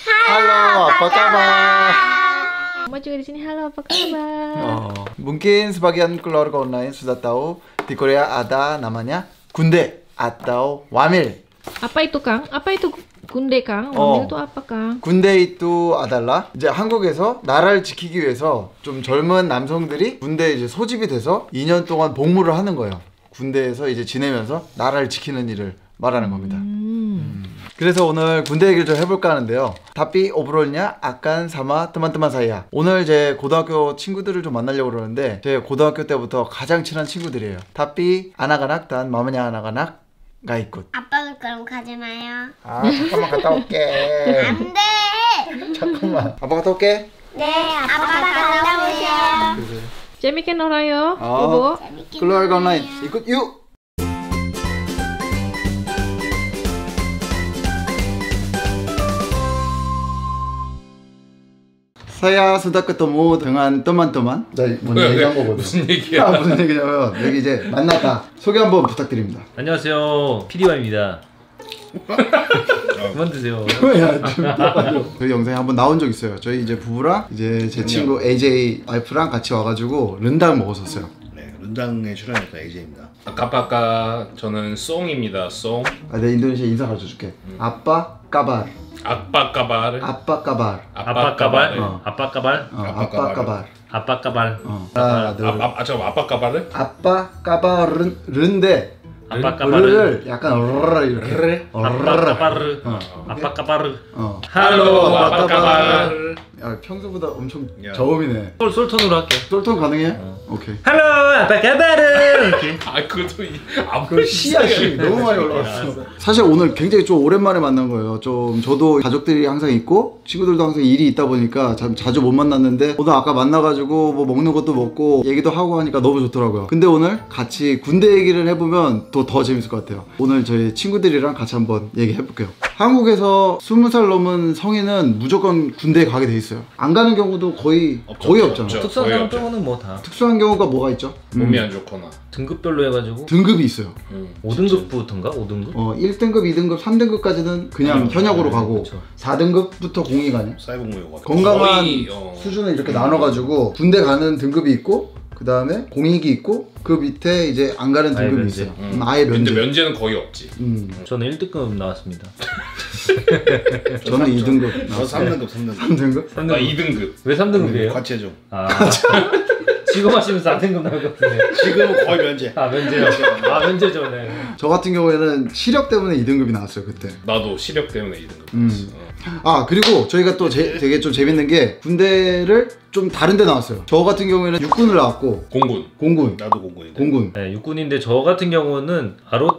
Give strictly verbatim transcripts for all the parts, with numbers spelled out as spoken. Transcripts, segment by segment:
Halo, apa kabar? Mama juga di sini. Halo, apa kabar? Oh, mungkin sebagian keluarga online sudah tahu di Korea ada namanya 군대 atau wamil. Apa itu, Kang? Apa itu 군대, Kang? 어. wamil itu apa, Kang? 군대 itu adalah 이제 한국에서 나라를 지키기 위해서 좀 젊은 남성들이 군대에 이제 소집이 돼서 이 년 동안 복무를 하는 거예요. 군대에서 이제 지내면서 나라를 지키는 일을 말하는 겁니다. 음. 그래서 오늘 군대 얘기를 좀 해볼까 하는데요. Tapi obrolnya akan sama teman-teman saya. 오늘 제 고등학교 친구들을 좀 만나려고 그러는데 제 고등학교 때부터 가장 친한 친구들이에요. Tapi anak-anak dan mamanya anak-anak nggak ikut. 아빠가 그럼 가지 마요. 아 잠깐만 갔다 올게. 안 돼. 잠깐만. 아빠 갔다 올게. 네, 아빠가 갔다 오세요. 재밌게 놀아요, 어. 여보. keluarga online ikut yuk. Saya sudah ketemu dengan teman-teman. 나 먼저 얘기한 거거든. 무슨 얘기야? 아, 무슨 얘기냐면 여기 이제 만났다. 소개 한번 부탁드립니다. 안녕하세요, 피디와입니다. 그만 드세요. 야, 좀 빨리. 저희 영상에 한번 나온 적 있어요. 저희 이제 부부랑 이제 제 친구 에이제이 와이프랑 같이 와가지고 른당 먹었었어요. 네, 룬당에 출연했던 에이제이입니다. 아까빠까 저는 송입니다. 송. 아, 내 인도네시아 인사 가르쳐줄게. 아빠 까발. 아빠 까발. 아빠 까발. 아빠 까발. 어. 아빠 까발. 어, 아빠 까발. 아빠 까발. 어. 하나, 둘. 아, 아, 아 잠깐 아빠 까발을? 아빠 까발은 른데. 아빠 까발을 를 약간 어르르 이렇게. 그래? 아빠 까발을. 어. 아빠 까발을. 어. 할로 아빠 까발. 야, 평소보다 엄청 야. 저음이네. 솔 솔톤으로 할게. 솔톤 가능해? 오케이. 할로 아빠 까발을. 이렇게. 아 그것도 그 시야 시 너무 많이 올라왔어. 사실 오늘 굉장히 좀 오랜만에 만난 거예요. 좀 저도 가족들이 항상 있고 친구들도 항상 일이 있다 보니까 참 자주 못 만났는데 오늘 아까 만나가지고 뭐 먹는 것도 먹고 얘기도 하고 하니까 너무 좋더라고요. 근데 오늘 같이 군대 얘기를 해보면 또 더 재밌을 것 같아요. 오늘 저희 친구들이랑 같이 한번 얘기해볼게요. 한국에서 스무 살 넘은 성인은 무조건 군대에 가게 돼 있어요. 안 가는 경우도 거의 없죠, 거의 없죠, 없잖아요. 없죠. 특수한 거의 상황 없죠. 빼고는 뭐 다 특수한 경우가 뭐가 있죠? 몸이 음. 안 좋거나 등급별로 해가지고 등급이 있어요. 음. 오 등급부터인가? 오 등급? 어, 일 등급, 이 등급, 삼 등급까지는 그냥 음, 현역으로 네, 가고 그쵸. 사 등급부터 공익 아니야? 사회복무요가 건강한 거의, 어. 수준을 이렇게 나눠가지고 군대 가는 등급이 있고 그 다음에 공익이 있고 그 밑에 이제 안 가는 아예 등급이 면제. 있어요. 음. 음, 아예 면제. 근데 면제는 거의 없지. 음, 저는 일 등급 나왔습니다. 저는 이 등급 저 나왔어요. 삼 등급, 삼 등급. 삼 등급? 삼 등급. 아, 이 등급. 왜 삼 등급이에요? 과체중. 아. 지금 하시면 사 등급 나올 것 같은데. 지금은 거의 면제. 아, 면제요. 아, 면제죠, 네. 저 같은 경우에는 시력 때문에 이 등급이 나왔어요 그때. 나도 시력 때문에 이 등급 음. 나왔어. 어. 아 그리고 저희가 또 제, 되게 좀 재밌는 게 군대를 좀 다른 데 나왔어요. 저 같은 경우에는 육군을 나왔고 공군. 공군 나도 공군인데. 공군 네, 육군인데 저 같은 경우는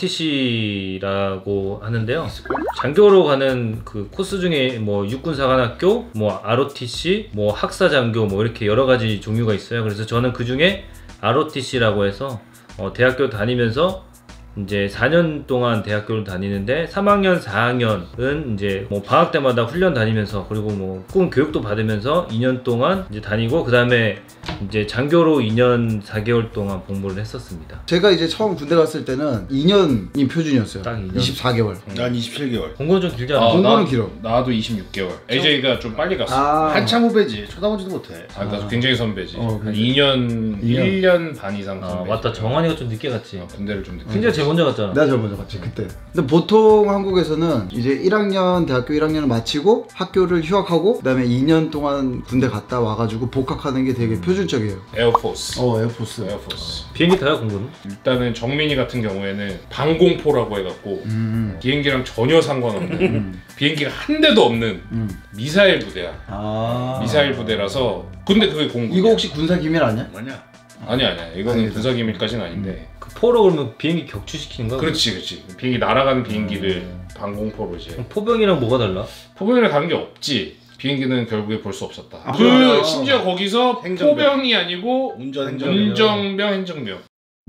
알오티씨라고 하는데요. 장교로 가는 그 코스 중에 뭐 육군사관학교, 뭐 알오티씨, 뭐 학사장교 뭐 이렇게 여러 가지 종류가 있어요. 그래서 저는 그 중에 알오티씨라고 해서 어, 대학교 다니면서 이제 사 년 동안 대학교를 다니는데 삼 학년, 사 학년은 이제 뭐 방학 때마다 훈련 다니면서 그리고 뭐 군 교육도 받으면서 이 년 동안 이제 다니고 그 다음에 이제 장교로 이 년 사 개월 동안 복무를 했었습니다. 제가 이제 처음 군대 갔을 때는 이 년이 표준이었어요. 딱 이 년. 이십사 개월. 난 이십칠 개월. 공부는 좀 길지 않아? 아, 공부는 길어. 나도 이십육 개월. 에이제이가 좀 빨리 갔어. 아, 한참 후배지. 쳐다보지도 못해. 아, 나도 굉장히 선배지. 어, 한 그래. 이 년, 이 년. 일 년 반 이상 아 선배지. 맞다, 정환이가 좀 늦게 갔지. 어, 군대를 좀 늦게. 진짜 제일 먼저 갔잖아. 내가 제일 먼저 갔지 그때. 근데 보통 한국에서는 이제 일 학년 대학교 일 학년을 마치고 학교를 휴학하고 그다음에 이 년 동안 군대 갔다 와가지고 복학하는 게 되게 표준적이에요. 에어포스. 어 에어포스. 에어포스. 비행기 타요, 공부는? 일단은 정민이 같은 경우에는 방공포라고 해갖고 음. 비행기랑 전혀 상관없는 음. 비행기가 한 대도 없는 음. 미사일 부대야. 아. 미사일 부대라서. 근데 그게 공군. 이거 혹시 군사 기밀 아니야? 뭐냐? 아니야 아니야. 이거는 아니다. 군사 기밀까지는 아닌데. 그 포로 그러면 비행기 격추시키는 거야? 그렇지 그렇지. 비행기 날아가는 비행기를 방공포로 이제. 그럼 포병이랑 뭐가 달라? 포병이랑 가는 게 없지. 비행기는 결국에 볼 수 없었다. 아, 그 그래요? 심지어 거기서 행정병. 포병이 아니고 운전 행정병. 운정병, 행정병.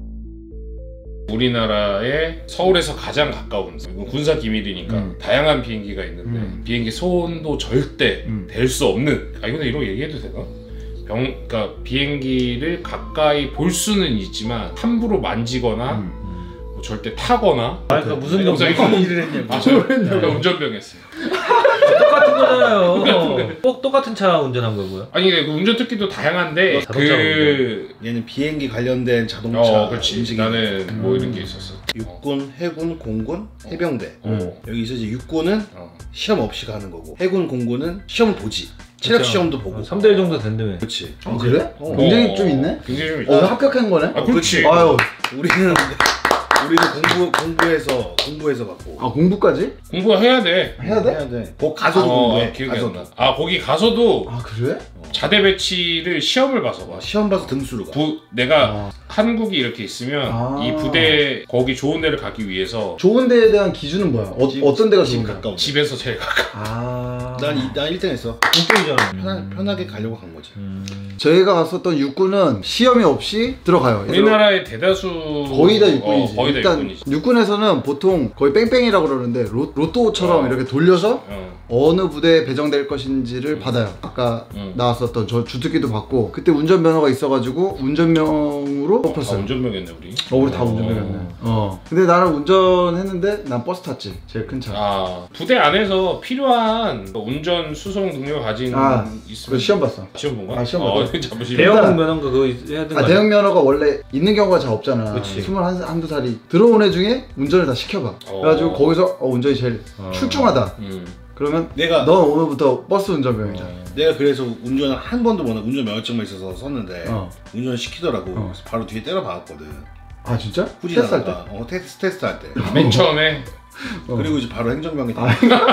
우리나라의 서울에서 가장 가까운, 이건 군사 기밀이니까 음. 다양한 비행기가 있는데 음. 비행기 손도 절대 음. 댈 수 없는. 아 이거 이런 거 얘기해도 되나? 병, 그러니까 비행기를 가까이 볼 수는 있지만 함부로 만지거나 음. 뭐 절대 타거나. 아, 그 무슨 영상 이거 일을 했냐고. 아, 저 내가 운전병 했어요. 똑같은 거잖아요. 또 똑같은 차 운전한 거고요. 아니 그 운전 특기도 다양한데 자동차 그 얘는 비행기 관련된 자동차 어, 그렇지. 움직임. 나는 뭐 이런 게 있었어. 육군, 해군, 공군, 해병대. 어. 여기서 이제 육군은 어. 시험 없이 가는 거고, 해군, 공군은 시험 보지. 체력 시험도 보고. 삼 대 일 정도 된다며. 그렇지. 아 그래? 어. 굉장히 어. 좀 있네? 굉장히 좀 어 있다. 합격한 거네? 아 그렇지. 아유 우리는 우리는 공부 공부해서 공부해서 받고. 아 공부까지? 공부해야 돼. 해야 돼? 해야 돼. 거 가서도 어, 공부해. 기억이 안 가서도. 나. 아 거기 가서도 아 그래? 자대 배치를 시험을 봐서 봐. 어, 시험 봐서 등수로 가. 부, 내가 아. 한국이 이렇게 있으면 아. 이 부대 거기 좋은 데를 가기 위해서 좋은 데에 대한 기준은 뭐야? 어, 집- 어떤 데가 집 좋은 거야? 가까운. 집에서 제일 가까. 아 난난 일 등 했어. 공통이잖아. 편하, 편하게 가려고 간 거지. 음. 저희가 갔었던 육군은 시험이 없이 들어가요. 우리나라의 대다수 거의 다 육군이지. 어, 거의 다 일단 육군이지. 육군에서는 보통 거의 뺑뺑이라고 그러는데 로, 로또처럼 어. 이렇게 돌려서 어. 어느 부대에 배정될 것인지를 받아요. 아까 음. 나왔었던 저 주특기도 받고 그때 운전면허가 있어가지고 운전명으로 아, 뽑혔어요. 운전병이었네 우리. 어 우리 다 운전면허였네. 어. 근데 나는 운전했는데 난 버스 탔지. 제일 큰 차. 아 부대 안에서 필요한 운전 수송 능력을 가진 아, 있으면 그래서 시험 봤어. 시험 본 거야? 아, 시험 어, 봤어. 자부심. 배워- 대형 면허인가 그거 해야 되는 거 아, 아니야? 대형 면허가 원래 있는 경우가 잘 없잖아. 그치. 스물한 한두 살이 들어온 애 중에 운전을 다 시켜봐. 어. 그래가지고 거기서 어, 운전이 제일 어. 출중하다. 음. 그러면 내가 넌 오늘부터 버스 운전병이다. 어. 내가 그래서 운전을 한 번도 못 하고 운전 면허증만 있어서 썼는데 어. 운전을 시키더라고. 어. 그래서 바로 뒤에 때려 박았거든. 아 진짜? 후진 테스트할 때? 어 테스트 테스트 할 때. 맨 처음에 어. 그리고 이제 바로 행정병이 돼.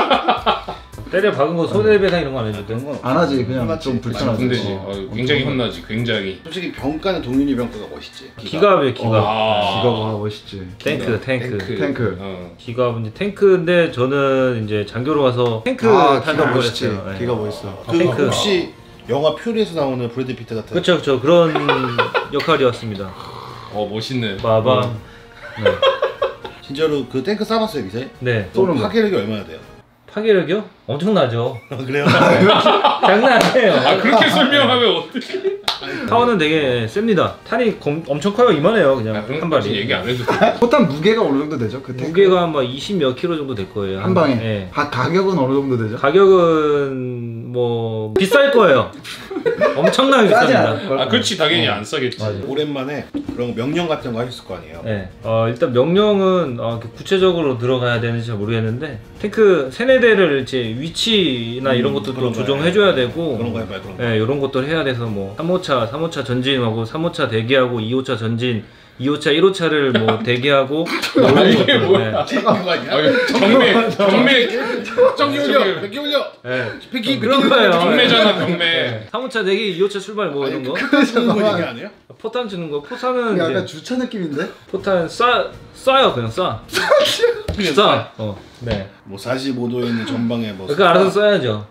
때려 박은 거 손해배상 이런 거 안 해줄 때? 그런 건 안 하지. 그냥 혼났지. 좀 불편하지. 군대지. 어. 어, 굉장히 혼나지. 굉장히. 솔직히 병가는 동윤이 병가가 멋있지. 기갑이에요 기갑. 아. 기가 와 멋있지. 탱크 탱크. 탱크. 어. 기갑은 이제 탱크인데 저는 이제 장교로 가서 탱크 아, 탄 기가 거 멋있지. 그랬어요. 네. 기가 멋있어. 그 탱크. 혹시 영화 퓨리에서 나오는 브래드 피트 같은. 그렇죠 그렇죠 그런 역할이었습니다. 어 멋있네. 빠밤. 네. 진짜로 그 탱크 쏴봤어요 미세? 네. 또 쏘는 거. 파괴력이 얼마나 돼요? 파괴력이요? 엄청나죠. 그래요? 장난 아니에요. 아 그렇게 설명하면 어떻게? 타워는 되게 셉니다. 탄이 검, 엄청 커요. 이만해요. 그냥 야, 그런 한 거까지 발이. 얘기 안 해도 돼. 포탄 무게가 어느 정도 되죠? 그 탱크? 무게가 막 이십 몇 킬로 정도 될 거예요. 한 방에. 네. 가, 가격은 어느 정도 되죠? 가격은 뭐 비쌀 거예요. 엄청나게 싸지 비쌉니다. 않을 걸. 아 그렇지 당연히 안 싸겠지. 맞아. 오랜만에 그런 명령 같은 거 하셨을 거 아니에요? 네. 어, 일단 명령은 어, 이렇게 구체적으로 들어가야 되는지 잘 모르겠는데 탱크 세네 대를 이제 위치나 음, 이런 것도 또 그런 거야. 조정해줘야 되고 그런 거 해봐요 그런 거. 네, 이런 것들 해야 돼서 뭐 삼 호차, 삼 호차 전진하고 삼 호차 대기하고 이 호차 전진, 이 호차, 일 호차를 뭐 대기하고 뭐 이런 이게 것들, 뭐야? 그거 아니야? 아, 정매 정매 정기 올려! 백기 올려! 네. 백기 그런 거예요. 경매잖아 경매. 삼 호차 대기, 이 호차 출발 뭐 이런 거. 그런 거 얘기 안 해요? 포탄 주는 거. 포탄은 약간 이제 주차 느낌인데? 포탄 쏴 쏴요 그냥 쏴. 그냥 쏴. 어. 네. 뭐 사십오 도에 있는 전방에 뭐 그러니까 알아서 쏴야죠.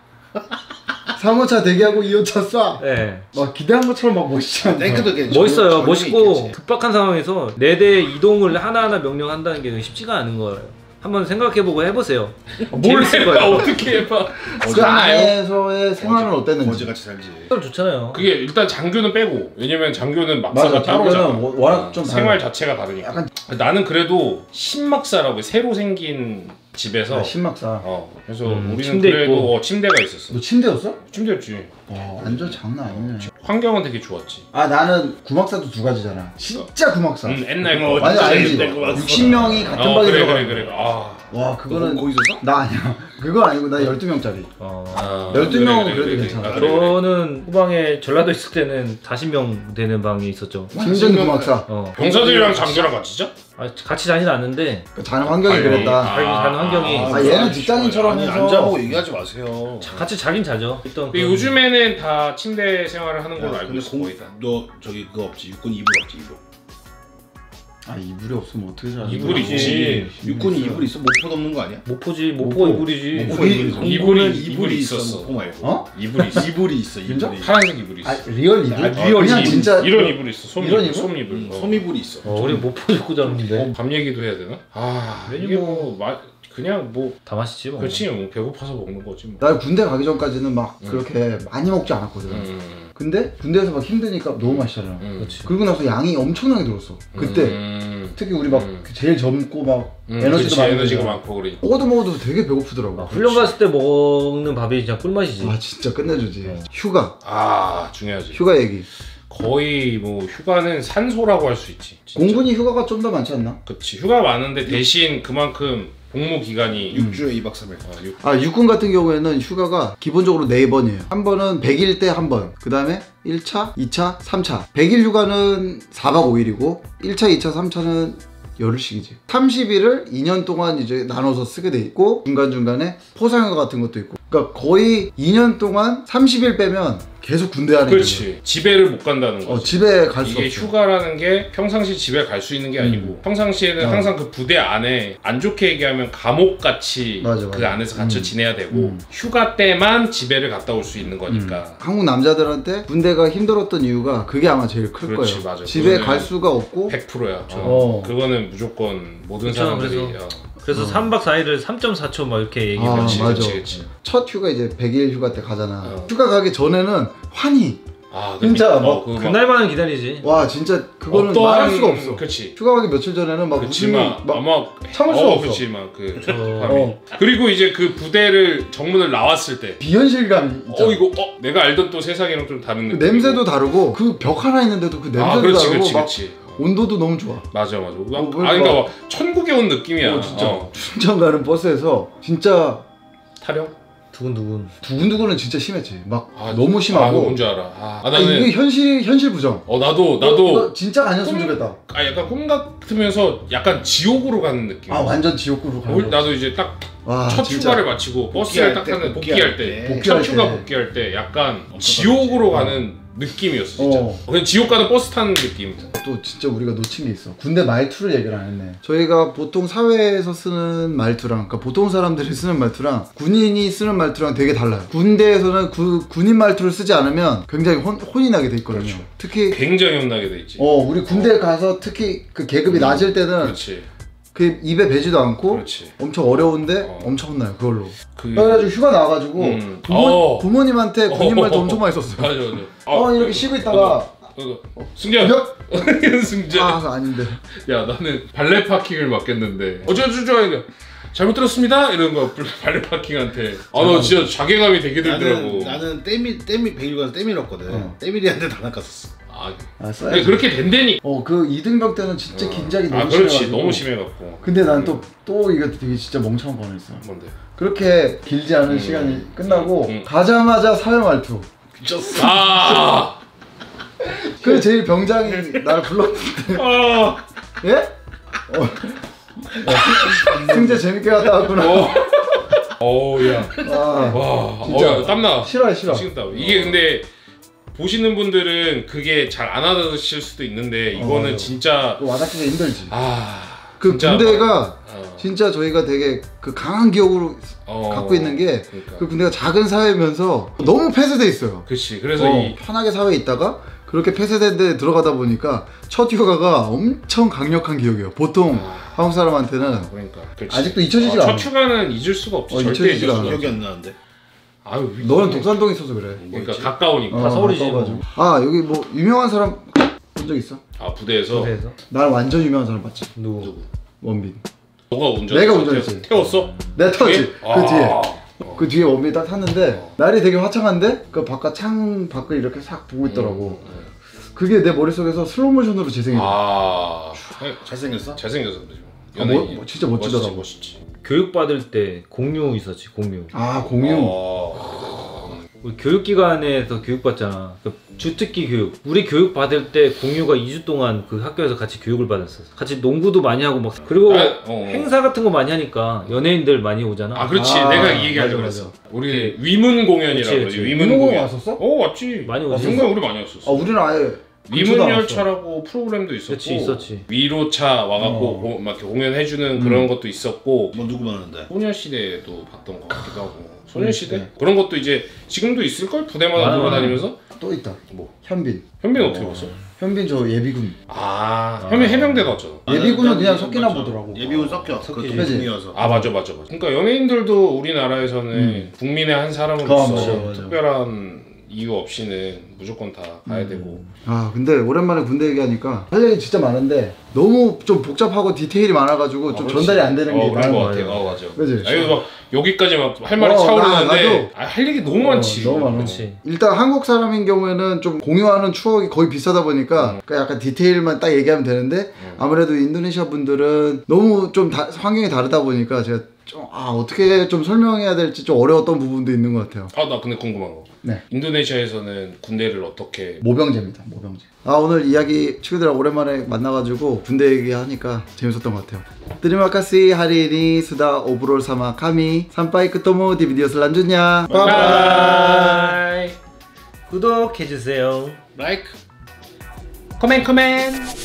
삼 호차 대기하고 이 호차 쏴. 네. 막 기대한 것처럼 막 멋있지 않나? 탱크도 괜찮- 멋있어요. 전용이 멋있고 있겠지. 급박한 상황에서 네 대 이동을 하나하나 명령한다는 게 쉽지가 않은 거예요. 한번 생각해보고 해보세요. 뭘 재밌을 해봐 거예요. 어떻게 해봐. 그 안에서의 생활은 어땠는지. 거지같이 살지. 좋잖아요. 그게 일단 장교는 빼고 왜냐면 장교는 막사가 맞아, 장교는 따로잖아. 워- 워낙 좀 생활 달라. 자체가 다르니까. 약간- 나는 그래도 신막사라고 새로 생긴 집에서 아, 신막사. 어 그래서 음, 우리는 침대 그래도 있고. 어, 침대가 있었어. 너 침대였어? 침대였지. 와 완전 장난 아니네. 환경은 되게 좋았지. 아 나는 구막사도 두 가지잖아. 진짜 구막사. 음, 옛날 어, 거. 아니 진짜 알지. 옛날 구막사. 육십 명이 같은 어, 방에 그래 들어가. 그래 그래. 아. 와 너 그거는 거기서 써? 나 아니야. 그거 아니고 나 열두 명짜리. 어. 아, 열두 그래, 명은 그래, 그래도 그래, 괜찮아. 그래. 아, 그래, 그래. 저는 후방에 전라도 있을 때는 사십 명 되는 방이 있었죠. 심전 구막사. 어. 병사들이랑 장교랑 같이 자? 아, 같이 다니진 않는데 그 자는 환경이 아니, 그랬다. 자기 자는 환경이 아, 얘는 직장인처럼 아니 해서- 앉아보고 얘기하지 마세요. 같이 자긴 자죠. 일단 근데 요즘에는 다 침대 생활을 하는 걸로 야, 알고 근데 있어 공, 거의 다. 너 저기 그거 없지 육군 이불 없지 이불. 아 이불이 없으면 어떻게 자? 이불 있지. 육군이 이불 있어? 모포 덮는 거 아니야? 모포지 모포 모포. 이불이지. 모포 이- 이불. 이불이 공군은 이불이 있었어. 모포 말고. 어? 이불이 있어. 이불이 있어 진짜? 이불이. 파란색 이불이 있어. 아 리얼 이불? 아, 리얼 그냥 이불. 진짜 이런 이불이 있어. 솜 이런 이불. 이불? 솜 이불. 어. 솜이불이 있어. 어, 우리 모포 입고 자는데 어, 밤 얘기도 해야 되나? 아 메뉴 이게 뭐 마, 그냥 뭐 다 마시지 뭐. 그렇지 뭐 배고파서 먹는 거지 뭐. 나 군대 가기 전까지는 막 음. 그렇게 많이 먹지 않았거든. 음, 근데 군대에서 막 힘드니까 너무 맛있잖아. 음. 그렇지. 그러고 나서 양이 엄청나게 늘었어. 그때 음. 특히 우리 막 음. 제일 젊고 막 음, 에너지도 그치, 많고 에너지가 그러잖아. 많고 그러니까. 먹어도 먹어도 되게 배고프더라고. 아, 훈련 갔을 때 먹는 밥이 진짜 꿀맛이지. 아 진짜 끝내주지. 어. 휴가 아 중요하지. 휴가 얘기. 거의 뭐 휴가는 산소라고 할 수 있지. 진짜. 공군이 휴가가 좀 더 많지 않나? 그치. 휴가 많은데 대신 그만큼 복무 기간이 육 주에 이 박 삼 일. 어, 육- 아 육군 같은 경우에는 휴가가 기본적으로 네 번이에요. 한 번은 백 일 때 한 번, 그 다음에 일 차, 이 차, 삼 차. 백 일 휴가는 사 박 오 일이고 일 차, 이 차, 삼 차는 열흘씩이지. 삼십 일을 이 년 동안 이제 나눠서 쓰게 돼 있고 중간중간에 포상휴가 같은 것도 있고. 그러니까 거의 이 년 동안 삼십 일 빼면 계속 군대 안에 그렇지. 집에를 못 간다는 거지. 어, 집에 갈 수 이게 없어. 휴가라는 게 평상시 집에 갈 수 있는 게 아니고 평상시에는 어. 항상 그 부대 안에 안 좋게 얘기하면 감옥같이 맞아, 그 맞아. 안에서 갇혀 음. 지내야 되고 음. 휴가 때만 집에를 갔다 올 수 있는 거니까 한국 남자들한테 군대가 힘들었던 이유가 그게 아마 제일 클 그렇지, 거예요. 맞아. 집에 그거는 갈 수가 없고 백 퍼센트야. 어. 그거는 무조건 모든 그쵸, 사람들이 그래서- 어. 그래서 어. 삼 박 사 일을 삼 점 사 초 막 이렇게 아, 얘기해요. 그렇지, 맞아. 그렇지, 그렇지. 첫 휴가 이제 백 일 휴가 때 가잖아. 어. 휴가 가기 전에는 환희. 아, 진짜 어, 막 그거 막 그날만은 기다리지. 와 진짜 그거는 어떠한- 말할 수가 없어. 그렇지. 휴가 가기 며칠 전에는 막 웃음이 그렇지만 막 아마 참을 수가 어, 없어. 그렇지 막그 어. 그리고 이제 그 부대를 정문을 나왔을 때 비현실감이 있잖아. 어 이거 어 내가 알던 또 세상이랑 좀 다른 그 느낌. 냄새도 다르고 그 벽 하나 있는데도 그 냄새도 아 그렇지 다르고 그렇지 막 그렇지. 온도도 너무 좋아. 맞아 맞아. 막, 어, 아 그러니까 막- 막 천국에 온 느낌이야. 어, 진짜. 어. 춘천 가는 버스에서 진짜 타령? 두근두근. 두근두근은 진짜 심했지. 막 아, 너무 아, 심하고. 뭔지 알아. 아, 아 아, 나는 이게 현실 현실 부정. 어 나도 이거 나도 진짜 아니었으면 꿈- 좋겠다. 아 약간 꿈 같으면서 약간 지옥으로 가는 느낌. 아 완전 지옥으로 가는 어, 거. 나도 이제 딱 첫 와 진짜. 휴가를 마치고 버스를 복귀할 딱 때, 타는 복귀할 복귀할 때. 때, 복귀할 첫 휴가 때. 복귀할 때 약간 지옥으로 가는 느낌이었어 진짜. 어. 그냥 지옥 가는 버스 타는 느낌. 또 진짜 우리가 놓친 게 있어. 군대 말투를 얘기를 안 했네. 저희가 보통 사회에서 쓰는 말투랑, 그러니까 보통 사람들이 쓰는 말투랑 군인이 쓰는 말투랑 되게 달라요. 군대에서는 구, 군인 말투를 쓰지 않으면 굉장히 혼, 혼이 나게 돼 있거든요. 그렇죠. 특히 굉장히 혼나게 돼 있지. 어 우리 군대 가서 특히 그 계급이 낮을 때는 그렇지. 그 입에 배지도 않고 그렇지. 엄청 어려운데 어. 엄청 혼나요 그걸로. 그 그래가지고 휴가 나와가지고 음. 부모, 어. 부모님한테 군인 말도 엄청 많이 썼어요. 맞아 맞아. 어 이렇게 쉬고 있다가 어, 어, 승재야. 몇? 승재. 아 아닌데. 야 나는 발레 파킹을 맡겼는데 어쩌저쩌 잘못 들었습니다 이런 거 발레 파킹한테 아 너 진짜 자괴감이 되게 들더라고. 나는 나는 때밀 때밀 백일 가서 때밀었거든. 어. 때밀이한테 다 낚았었어. 아 아 근데 써야지. 그렇게 된다니. 어그 이등병 때는 진짜 긴장이 너무 아 그렇지 심해가지고. 너무 심해갖고. 근데 난 또 또 이거 되게 진짜 멍청한 거 했어. 뭔데? 그렇게 길지 않은 시간이 끝나고 음. 가자마자 사회 말투. 미쳤어. 아. 그 제일 병장이 나를 불렀는데 아. 예? 어. 승재 재밌게 갔다 왔구나. 어. 어우야. 아, 와. 진짜. 어, 땀나. 싫어요 싫어. 식은땀. 이게 근데 보시는 분들은 그게 잘 안 알아들으실 수도 있는데 이거는 맞아. 진짜 그거 와닿기가 힘들지. 아. 그 진짜 군대가 어. 진짜 저희가 되게 그 강한 기억으로 어. 갖고 있는 게 그 그러니까. 군대가 작은 사회면서 너무 폐쇄돼 있어요. 그렇지. 그래서 어, 이 편하게 사회에 있다가 그렇게 폐쇄된 데 들어가다 보니까 첫 휴가가 엄청 강력한 기억이에요. 보통 아. 한국 사람한테는 그러니까 그렇지. 아직도 잊혀지지가 어, 않아. 첫 휴가는 잊을 수가 없지. 어, 절대 잊혀지지가 잊을 수가 않아. 없지. 기억이 안 나는데. 아유, 너는 독산동에 있어서 그래. 그러니까 뭐였지? 가까우니까. 어, 서울이지, 가까워가지고. 아 여기 뭐 유명한 사람 본 적 있어? 아 부대에서 그래서 난 완전 유명한 사람 봤지. 누구? 원빈. 너가 운전. 내가 운전했지. 태웠어? 내 터지. 뒤에? 그 아. 뒤에. 그 뒤에 원빈이 딱 탔는데 날이 되게 화창한데 그 바깥 창 밖을 이렇게 싹 보고 있더라고. 그게 내 머릿속에서 슬로모션으로 재생이 돼. 아. 잘생겼어? 잘생겨서 그러지. 아, 뭐- 뭐 진짜 멋지더라고. 멋있지. 멋있지. 교육 받을 때 공유 있었지 공유. 아 공유. 어. 우리 교육기관에서 교육받잖아. 그 주특기 교육. 우리 교육 받을 때 공유가 이 주 동안 그 학교에서 같이 교육을 받았었어. 같이 농구도 많이 하고 막 그리고 아, 어. 행사 같은 거 많이 하니까 연예인들 많이 오잖아. 아 그렇지. 아, 내가 이 얘기하려고 맞아, 그랬어. 우리 위문 공연이라고 그치, 그러지. 그치. 위문 위문 공연 공연. 왔었어? 어 왔지. 많이 아, 왔었어. 순간 우리 많이 아 왔었어. 우리는 아예 위문 근처도 안 열차라고 프로그램도 있었고. 그치, 있었지. 위로차 와갖고 어. 고- 막 이렇게 공연해주는 그런 것도 있었고. 뭐 누구 봤는데? 소녀시대도 봤던 것 같기도 하고. 소녀시대. 소녀시대? 그런 것도 이제 지금도 있을걸? 부대마다 아, 돌아다니면서? 또 있다. 뭐 현빈. 현빈 어떻게 봤어? 현빈 저 예비군. 아, 현빈 해병대 나왔잖아. 예비군은 나는 그냥 예비군 섞이나 맞아. 보더라고. 예비군 섞여. 섞이지. 그것도 그치? 중이어서. 아 맞아 맞아 맞아. 그러니까 연예인들도 우리나라에서는 국민의 한 사람으로서 음. 그거 맞아, 맞아. 특별한 이유 없이는 무조건 다 가야 되고. 아 근데 오랜만에 군대 얘기하니까 할 얘기 진짜 많은데 너무 좀 복잡하고 디테일이 많아가지고 좀 아, 전달이 안 되는 게 어, 그런 많은 거 것 같아요. 같아요. 어, 맞아. 그치? 아니 막 여기까지 막 할 말이 어, 차오르는데 나- 나도. 아, 할 얘기 너무 많지. 너무 많아. 그렇지. 일단 한국 사람인 경우에는 좀 공유하는 추억이 거의 비슷하다 보니까 그러니까 약간 디테일만 딱 얘기하면 되는데 아무래도 인도네시아 분들은 너무 좀 다, 환경이 다르다 보니까 제가 좀 아 어떻게 좀 설명해야 될지 좀 어려웠던 부분도 있는 것 같아요. 아 나 근데 궁금한 거. 네. 인도네시아에서는 군대를 어떻게? 모병제입니다. 모병제. 아 오늘 이야기 친구들하고 오랜만에 만나가지고 군대 얘기하니까 재밌었던 것 같아요. Terima kasih hari ini sudah obrol sama kami. Sampai ketemu di video selanjutnya. Bye bye. 바이. 구독해주세요. 라이크. 코멘 코멘.